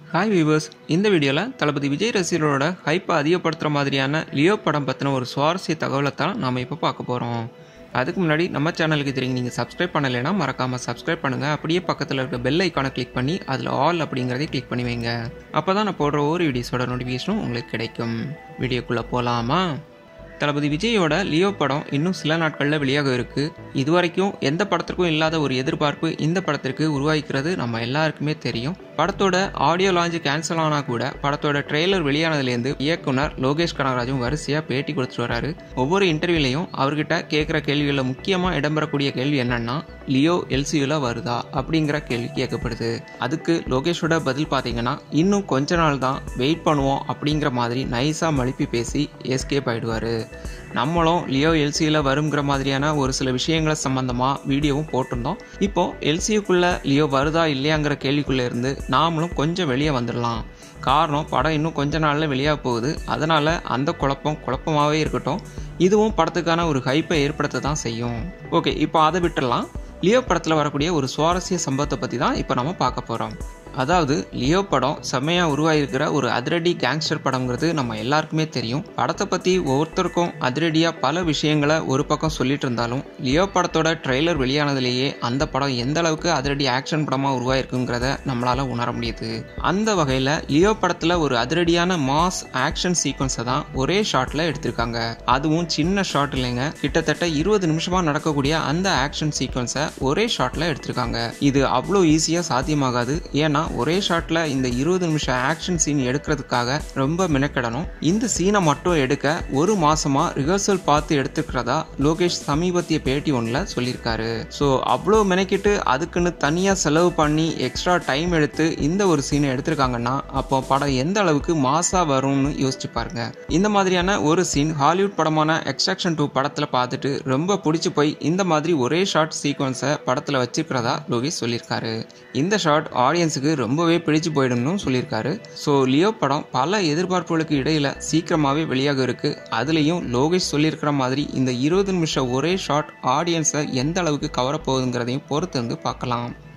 Hi viewers, இந்த வீடியோவில் தளபதி விஜய் ரசிகர்களோட ஹைப்பை அதிகப்படுத்துகிற மாதிரியான லியோ படம் பற்றின ஒரு சுவாரஸ்ய தகவலை தான் நாம் இப்போ பார்க்க போகிறோம். அதுக்கு முன்னாடி நம்ம சேனலுக்கு தெரியும் நீங்கள் சப்ஸ்கிரைப் பண்ணலைன்னா மறக்காமல் சப்ஸ்கிரைப் பண்ணுங்கள். அப்படியே பக்கத்தில் இருக்க பெல் ஐக்கானை கிளிக் பண்ணி அதில் ஆல் அப்படிங்கிறதையும் கிளிக் பண்ணி வைங்க. அப்போ தான் நான் போடுற ஒரு வீடியோஸோட நோட்டிஃபிகேஷனும் உங்களுக்கு கிடைக்கும். வீடியோக்குள்ளே போகலாமா? தளபதி விஜயோட லியோ படம் இன்னும் சில நாட்களில் வெளியாக இருக்கு. இதுவரைக்கும் எந்த படத்திற்கும் இல்லாத ஒரு எதிர்பார்ப்பு இந்த படத்திற்கு உருவாக்கிறது நம்ம எல்லாருக்குமே தெரியும். படத்தோட ஆடியோ லான்ச் கேன்சல் ஆனா கூட படத்தோட ட்ரெய்லர் வெளியானதுலேருந்து இயக்குனர் லோகேஷ் கனகராஜும் வரிசையாக பேட்டி கொடுத்துட்டு வராரு. ஒவ்வொரு இன்டர்வியூலையும் அவர்கிட்ட கேட்குற கேள்விகளில் முக்கியமாக இடம்பெறக்கூடிய கேள்வி என்னன்னா, லியோ எல்சியூல வருதா அப்படிங்கிற கேள்வி கேட்கப்படுது. அதுக்கு லோகேஷோட பதில் பார்த்தீங்கன்னா, இன்னும் கொஞ்ச நாள் தான் வெயிட் பண்ணுவோம் அப்படிங்கிற மாதிரி நைஸாக மழுப்பி பேசி எஸ்கேப் ஆயிடுவாரு. நம்மளும் லியோ எல்சியூல வருங்கிற மாதிரியான ஒரு சில விஷயங்களை சம்பந்தமாக வீடியோவும் போட்டிருந்தோம். இப்போ எல்சியூக்குள்ள லியோ வருதா இல்லையாங்கிற கேள்விக்குள்ளே இருந்து நாமளும் கொஞ்சம் வெளியே வந்துடலாம். காரணம், படம் இன்னும் கொஞ்ச நாளில் வெளியாக போகுது. அதனால் அந்த குழப்பமாகவே இருக்கட்டும், இதுவும் படத்துக்கான ஒரு ஹைப்பை ஏற்படுத்த தான் செய்யும். ஓகே, இப்போ அதை விட்டுடலாம். லியோ படத்தில் வரக்கூடிய ஒரு சுவாரஸ்ய சம்பவத்தை பற்றி தான் இப்போ நம்ம பார்க்க போகிறோம். அதாவது லியோ படம் செம்மையாக உருவாகிருக்கிற ஒரு அதிரடி கேங்ஸ்டர் படம்ங்கிறது நம்ம எல்லாருக்குமே தெரியும். படத்தை பற்றி ஒவ்வொருத்தருக்கும் அதிரடியாக பல விஷயங்களை ஒரு பக்கம் சொல்லிட்டு இருந்தாலும், லியோ படத்தோட ட்ரெய்லர் வெளியானதுலேயே அந்த படம் எந்த அளவுக்கு அதிரடி ஆக்ஷன் படமாக உருவாயிருக்குங்கிறத நம்மளால் உணர முடியுது. அந்த வகையில் லியோ படத்தில் ஒரு அதிரடியான மாஸ் ஆக்ஷன் சீக்வன்ஸை தான் ஒரே ஷாட்டில் எடுத்திருக்காங்க. அதுவும் சின்ன ஷாட் இல்லைங்க, கிட்டத்தட்ட 20 நிமிஷமாக நடக்கக்கூடிய அந்த ஆக்ஷன் சீக்வன்ஸை ஒரே ஷாட்டில் எடுத்திருக்காங்க. இது அவ்வளோ ஈஸியாக சாத்தியமாகாது. ஏன்னா ஒரே ஷாட்ல இந்த 20 நிமிஷம் ஆக்ஷன் சீன் எடுக்கிறதுக்காக ரொம்ப மெனக்கெடணும். இந்த சீனை மட்டும் எடுக்க ஒரு மாசமா ரிஹர்சல் பார்த்து எடுத்துக்கிறதா லோகேஷ் சமீபத்திய பேட்டி ஒன்றில் சொல்லியிருக்காரு. ஸோ அவ்வளோ மெனக்கிட்டு அதுக்குன்னு தனியாக செலவு பண்ணி எக்ஸ்ட்ரா டைம் எடுத்து இந்த ஒரு சீனை எடுத்திருக்காங்கன்னா அப்போ படம் எந்த அளவுக்கு மாசா வரும்னு யோசிச்சு பாருங்க. இந்த மாதிரியான ஒரு சீன் ஹாலிவுட் படமான எக்ஸ்ட்ராக்ஷன் 2 படத்தில் பார்த்துட்டு ரொம்ப பிடிச்சி போய் இந்த மாதிரி ஒரே ஷாட் சீக்வன்ஸை படத்தில் வச்சிருக்கிறதா லோகேஷ் சொல்லியிருக்காரு. இந்த ஷாட் ஆடியன்ஸுக்கு ரொம்பவே பிடிச்சு போயிடும்னு சொல்லியிருக்காரு. ஸோ லியோ படம் பல எதிர்பார்ப்புகளுக்கு இடையில சீக்கிரமாகவே வெளியாக இருக்கு. அதுலேயும் லோகேஷ் சொல்லியிருக்கிற மாதிரி இந்த 20 நிமிஷம் ஒரே ஷாட் ஆடியன்ஸை எந்த அளவுக்கு கவரப்போகுதுங்கிறதையும் பொறுத்து வந்து பார்க்கலாம்.